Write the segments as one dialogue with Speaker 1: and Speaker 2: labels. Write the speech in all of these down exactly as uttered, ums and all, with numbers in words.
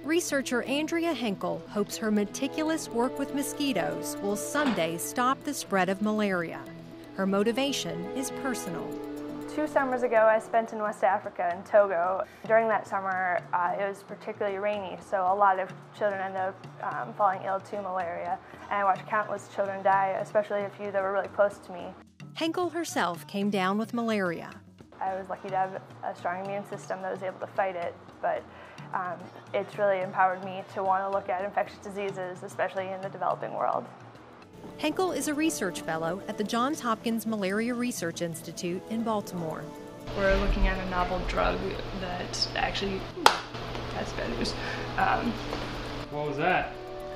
Speaker 1: Researcher Andrea Henkel hopes her meticulous work with mosquitoes will someday stop the spread of malaria. Her motivation is personal.
Speaker 2: Two summers ago, I spent in West Africa, in Togo. During that summer, uh, it was particularly rainy, so a lot of children ended up um, falling ill to malaria. And I watched countless children die, especially a few that were really close to me.
Speaker 1: Henkel herself came down with malaria.
Speaker 2: I was lucky to have a strong immune system that was able to fight it, but um, it's really empowered me to want to look at infectious diseases, especially in the developing world.
Speaker 1: Henkel is a research fellow at the Johns Hopkins Malaria Research Institute in Baltimore.
Speaker 3: We're looking at a novel drug that actually, that's bad news. Um,
Speaker 4: what was that?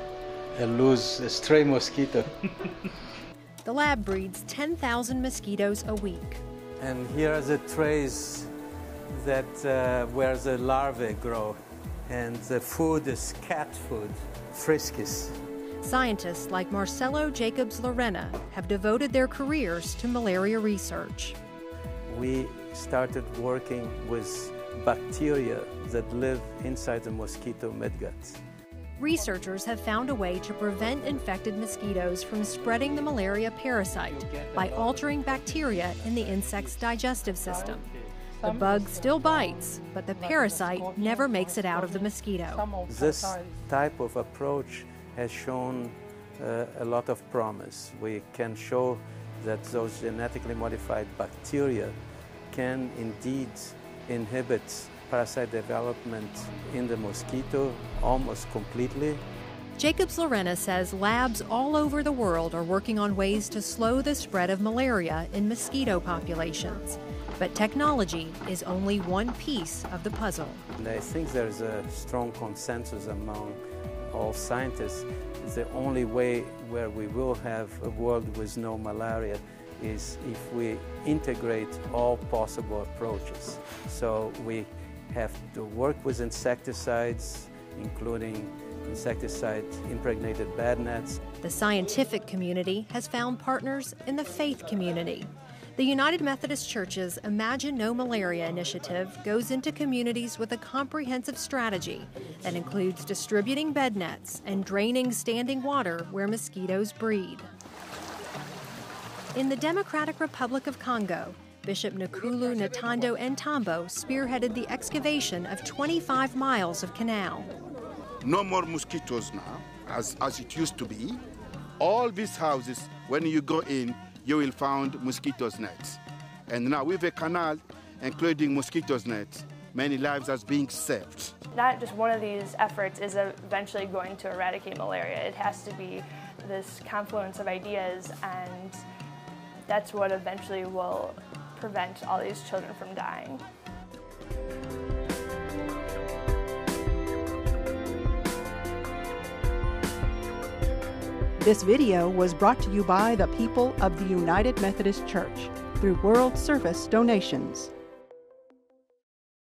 Speaker 5: A loose, a stray mosquito.
Speaker 1: The lab breeds ten thousand mosquitoes a week.
Speaker 6: And here are the trays that uh, where the larvae grow, and the food is cat food, Friskies.
Speaker 1: Scientists like Marcelo Jacobs Lorena have devoted their careers to malaria research.
Speaker 6: We started working with bacteria that live inside the mosquito midgut.
Speaker 1: Researchers have found a way to prevent infected mosquitoes from spreading the malaria parasite by altering bacteria in the insect's digestive system. The bug still bites, but the parasite never makes it out of the mosquito.
Speaker 6: This type of approach has shown uh, a lot of promise. We can show that those genetically modified bacteria can indeed inhibit parasite development in the mosquito almost completely.
Speaker 1: Jacobs Lorena says labs all over the world are working on ways to slow the spread of malaria in mosquito populations. But technology is only one piece of the puzzle.
Speaker 6: And I think there's a strong consensus among all scientists. The only way where we will have a world with no malaria is if we integrate all possible approaches. So we have to work with insecticides, including insecticide-impregnated bed nets.
Speaker 1: The scientific community has found partners in the faith community. The United Methodist Church's Imagine No Malaria initiative goes into communities with a comprehensive strategy that includes distributing bed nets and draining standing water where mosquitoes breed. In the Democratic Republic of Congo, Bishop Nkulu Ntando Ntambo spearheaded the excavation of twenty-five miles of canal.
Speaker 7: No more mosquitoes now, as, as it used to be. All these houses, when you go in, you will find mosquitoes nets. And now with a canal, including mosquitoes nets, many lives are being saved.
Speaker 2: Not just one of these efforts is eventually going to eradicate malaria. It has to be this confluence of ideas, and that's what eventually will prevent all these children from dying.
Speaker 8: This video was brought to you by the people of the United Methodist Church through World Service donations.